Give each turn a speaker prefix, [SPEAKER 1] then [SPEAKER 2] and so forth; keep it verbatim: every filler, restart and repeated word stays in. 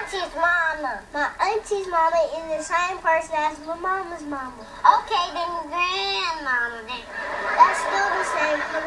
[SPEAKER 1] auntie's mama.
[SPEAKER 2] My auntie's mama is the same person as my mama's mama.
[SPEAKER 1] Okay, then grandmama then.
[SPEAKER 2] That's still the same. My